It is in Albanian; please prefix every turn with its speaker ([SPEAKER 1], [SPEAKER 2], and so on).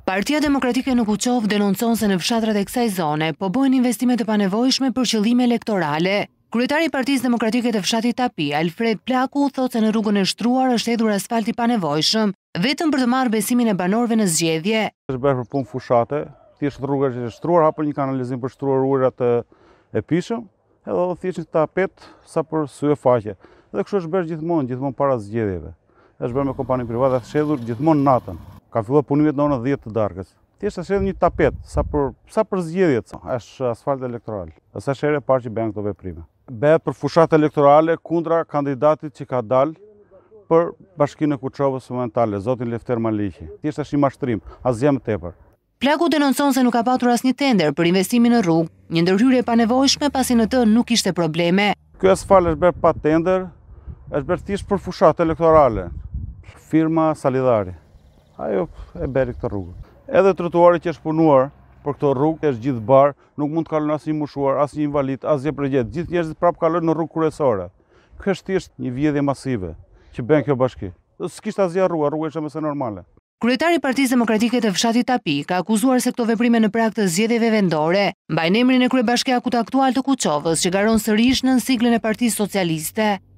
[SPEAKER 1] Partia Demokratike në Kuqov denoncon se në fshatrat e kësaj zone po bëhen investime të panevojshme për qëllime elektorale. Kryetari i Partisë Demokratike të fshatit Tapi, Alfred Plaku, thotë se në rrugën e shtruar është hedhur asfalt i panevojshëm, vetëm për të marrë besimin e banorëve në zgjedhje.
[SPEAKER 2] Është bërë për punë fushate, thjesht rruga është e shtruar, hapën një kanalizim për shtruar ujërat e pishëm, edhe thjesht një tapet sa për sy e faqe. Dhe kështu është bërë gjithmonë para zgjedhjeve. Është bërë me kompani private, është hedhur gjithmonë natën. Ka filluar punimet në orën 10 të darkës. Thjesht është hedhur një tapet sa për zgjedhjet, është asfalt elektoral. Është herë e parë që bëhen këto veprime. Bëhet për fushat elektorale kundra kandidatit që ka dalë për Bashkinë e Kuqovës momentale, zotin Lefter Maliqi. Thjesht është një mashtrim, asgjë më tepër.
[SPEAKER 1] Plaku denonson se nuk ka patur asnjë tender për investimin në rrugë, një ndërhyrje e panevojshme pasi në të nuk kishte probleme.
[SPEAKER 2] Ky asfalt është bërë pa tender, është bërë thjesht për fushat elektorale. Firma Salidari. Ajo e bëri këtë rrugë. Edhe trotuari që është punuar për këtë rrugë është gjithë bar, nuk mund të kalon asnjë mushuar, asnjë invalid, asgjë përgjet. Gjithë njerëzit prapë kalojnë në rrugë kryesore. Kjo është thjesht një vjedhje masive që bën kjo bashki. S'kishte asgjë rrugë ishte mëse normale.
[SPEAKER 1] Kryetari i Partisë Demokratike të fshatit Tapi ka akuzuar se këto veprime në prag të zgjedhjeve vendore mbajnë emrin e kryebashkiakut aktual të Kuqovës që garon sërish nën siglën e Partisë Socialiste.